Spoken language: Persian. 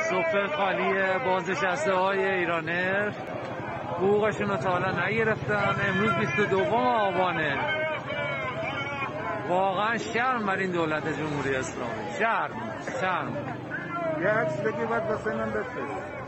صفحه خالی بازنشسته های ایرانر، حقوقشون رو تا حالا نگرفتن. امروز 22 آبانه. واقعا شرم بر این دولت جمهوری اسلامی. شرم. یه عکس بگیر بعد واسه من بفرست.